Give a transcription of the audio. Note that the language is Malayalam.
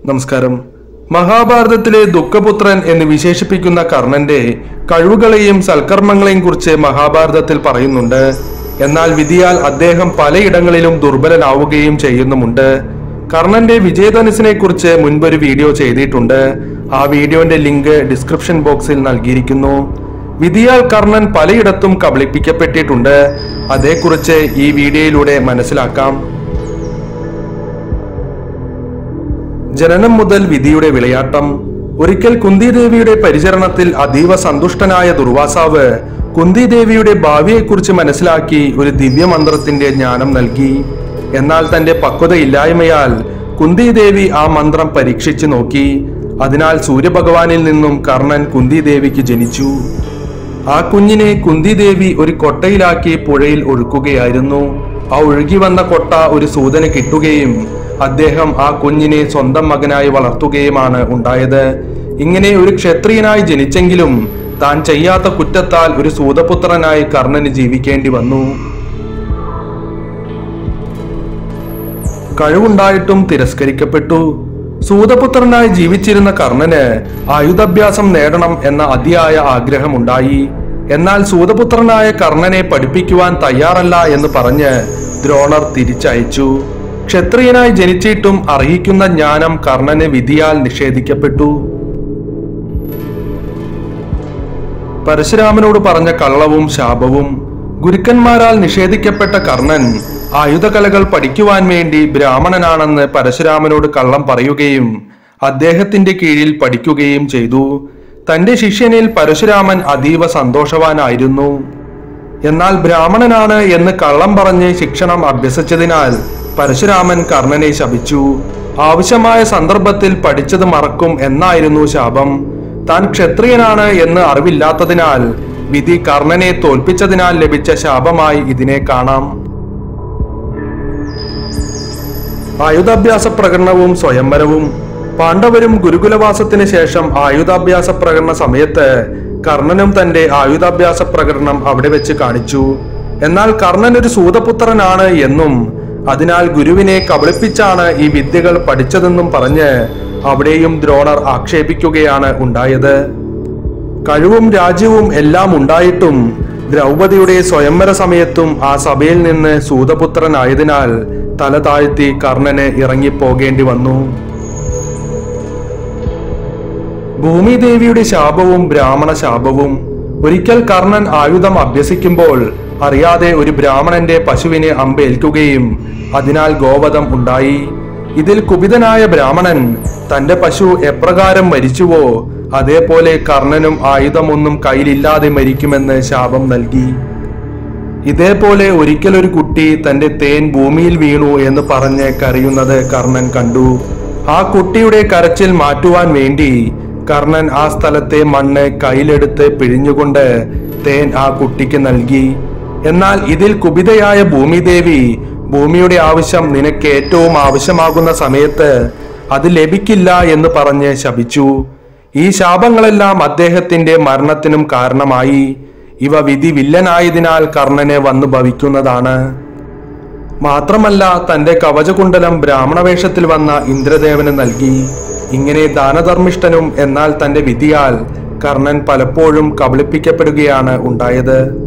നമസ്കാരം. മഹാഭാരതത്തിലെ ദുഃഖപുത്രൻ എന്ന് വിശേഷിപ്പിക്കുന്ന കർണന്റെ കഴിവുകളെയും സൽക്കർമ്മങ്ങളെയും കുറിച്ച് മഹാഭാരതത്തിൽ പറയുന്നുണ്ട്. എന്നാൽ വിധിയാൽ അദ്ദേഹം പലയിടങ്ങളിലും ദുർബലനാവുകയും ചെയ്യുന്നുമുണ്ട്. കർണന്റെ വിജയധനുസിനെ കുറിച്ച് മുൻപൊരു വീഡിയോ ചെയ്തിട്ടുണ്ട്. ആ വീഡിയോന്റെ ലിങ്ക് ഡിസ്ക്രിപ്ഷൻ ബോക്സിൽ നൽകിയിരിക്കുന്നു. വിധിയാൽ കർണൻ പലയിടത്തും കബളിപ്പിക്കപ്പെട്ടിട്ടുണ്ട്. അതേക്കുറിച്ച് ഈ വീഡിയോയിലൂടെ മനസ്സിലാക്കാം. ജനനം മുതൽ വിധിയുടെ വിളയാട്ടം. ഒരിക്കൽ കുന്തിദേവിയുടെ പരിചരണത്തിൽ അതീവ സന്തുഷ്ടനായ ദുർവാസാവ് കുന്തിദേവിയുടെ ഭാവിയെക്കുറിച്ച് മനസ്സിലാക്കി ഒരു ദിവ്യമന്ത്രത്തിന്റെ ജ്ഞാനം നൽകി. എന്നാൽ തന്റെ പക്വതയില്ലായ്മയാൽ കുന്തിദേവി ആ മന്ത്രം പരീക്ഷിച്ചു നോക്കി. അതിനാൽ സൂര്യഭഗവാനിൽ നിന്നും കർണൻ കുന്തിദേവിക്ക് ജനിച്ചു. ആ കുഞ്ഞിനെ കുന്തിദേവി ഒരു കൊട്ടയിലാക്കി പുഴയിൽ ഒഴുക്കുകയായിരുന്നു. ആ ഒഴുകി വന്ന കൊട്ട ഒരു സൂതന് കിട്ടുകയും അദ്ദേഹം ആ കുഞ്ഞിനെ സ്വന്തം മകനായി വളർത്തുകയുമാണ് ഉണ്ടായത്. ഇങ്ങനെ ഒരു ക്ഷത്രിയനായി ജനിച്ചെങ്കിലും താൻ ചെയ്യാത്ത കുറ്റത്താൽ ഒരു സൂതപുത്രനായി കർണന് ജീവിക്കേണ്ടി വന്നു. കഴിവുണ്ടായിട്ടും തിരസ്കരിക്കപ്പെട്ടു. സൂതപുത്രനായി ജീവിച്ചിരുന്ന കർണന് ആയുധാഭ്യാസം നേടണം എന്ന അതിയായ ആഗ്രഹമുണ്ടായി. എന്നാൽ സൂതപുത്രനായ കർണനെ പഠിപ്പിക്കുവാൻ തയ്യാറല്ല എന്ന് പറഞ്ഞ് ദ്രോണർ തിരിച്ചയച്ചു. ക്ഷത്രിയനായി ജനിച്ചിട്ടും അർഹിക്കുന്ന ജ്ഞാനം കർണന് വിധിയാൽ നിഷേധിക്കപ്പെട്ടു. പരശുരാമനോട് പറഞ്ഞ കള്ളവും ശാപവും. ഗുരുക്കന്മാരാൽ നിഷേധിക്കപ്പെട്ട കർണൻ ആയുധകലകൾ പഠിക്കുവാൻ വേണ്ടി ബ്രാഹ്മണനാണെന്ന് പരശുരാമനോട് കള്ളം പറയുകയും അദ്ദേഹത്തിന്റെ കീഴിൽ പഠിക്കുകയും ചെയ്തു. തന്റെ ശിഷ്യനിൽ പരശുരാമൻ അതീവ സന്തോഷവാനായിരുന്നു. എന്നാൽ ബ്രാഹ്മണനാണ് എന്ന് കള്ളം പറഞ്ഞ് ശിക്ഷണം അഭ്യസിച്ചതിനാൽ പരശുരാമൻ കർണനെ ശപിച്ചു. ആവശ്യമായ സന്ദർഭത്തിൽ പഠിച്ചത് മറക്കും എന്നായിരുന്നു ശാപം. താൻ ക്ഷത്രിയനാണ് എന്ന് അറിവില്ലാത്തതിനാൽ വിധി കർണനെ തോൽപ്പിച്ചതിനാൽ ലഭിച്ച ശാപമായി ഇതിനെ കാണാം. ആയുധാഭ്യാസ പ്രകടനവും സ്വയംവരവും. പാണ്ഡവരും ഗുരുകുലവാസത്തിന് ശേഷം ആയുധാഭ്യാസ പ്രകടന സമയത്ത് കർണനും തന്റെ ആയുധാഭ്യാസ പ്രകടനം അവിടെ വെച്ച് കാണിച്ചു. എന്നാൽ കർണൻ ഒരു സൂതപുത്രനാണ് എന്നും അതിനാൽ ഗുരുവിനെ കബളിപ്പിച്ചാണ് ഈ വിദ്യകൾ പഠിച്ചതെന്നും പറഞ്ഞ് അവിടെയും ദ്രോണർ ആക്ഷേപിക്കുകയാണ് ഉണ്ടായത്. കഴിവും രാജ്യവും എല്ലാം ഉണ്ടായിട്ടും ദ്രൗപദിയുടെ സ്വയംവര സമയത്തും ആ സഭയിൽ നിന്ന് സൂതപുത്രനായതിനാൽ തല താഴ്ത്തി കർണന് ഇറങ്ങിപ്പോകേണ്ടി വന്നു. ഭൂമിദേവിയുടെ ശാപവും ബ്രാഹ്മണ ശാപവും. ഒരിക്കൽ കർണൻ ആയുധം അഭ്യസിക്കുമ്പോൾ അറിയാതെ ഒരു ബ്രാഹ്മണന്റെ പശുവിനെ അമ്പേൽക്കുകയും അതിനാൽ ഗോവധം ഉണ്ടായി. ഇതിൽ കുപിതനായ ബ്രാഹ്മണൻ തന്റെ പശു എപ്രകാരം മരിച്ചുവോ അതേപോലെ കർണനും ആയുധമൊന്നും കയ്യിലില്ലാതെ മരിക്കുമെന്ന് ശാപം നൽകി. ഇതേപോലെ ഒരിക്കൽ ഒരു കുട്ടി തന്റെ തേൻ ഭൂമിയിൽ വീണു എന്ന് പറഞ്ഞ് കരയുന്നത് കർണൻ കണ്ടു. ആ കുട്ടിയുടെ കരച്ചിൽ മാറ്റുവാൻ വേണ്ടി കർണൻ ആ സ്ഥലത്തെ മണ്ണ് കയ്യിലെടുത്ത് പിഴിഞ്ഞുകൊണ്ട് തേൻ ആ കുട്ടിക്ക് നൽകി. എന്നാൽ ഇതിൽ കുപിതയായ ഭൂമിദേവി ഭൂമിയുടെ ആവശ്യം നിനക്ക് ഏറ്റവും ആവശ്യമാകുന്ന സമയത്ത് അത് ലഭിക്കില്ല എന്ന് പറഞ്ഞ് ശപിച്ചു. ഈ ശാപങ്ങളെല്ലാം അദ്ദേഹത്തിന്റെ മരണത്തിനും കാരണമായി. ഇവ വിധി വില്ലനായതിനാൽ കർണനെ വന്നു ഭവിക്കുന്നതാണ്. മാത്രമല്ല തന്റെ കവചകുണ്ടലം ബ്രാഹ്മണവേഷത്തിൽ വന്ന ഇന്ദ്രദേവന് നൽകി. ഇങ്ങനെ ദാനധർമ്മിഷ്ഠനും എന്നാൽ തന്റെ വിധിയാൽ കർണൻ പലപ്പോഴും കബളിപ്പിക്കപ്പെടുകയാണ് ഉണ്ടായത്.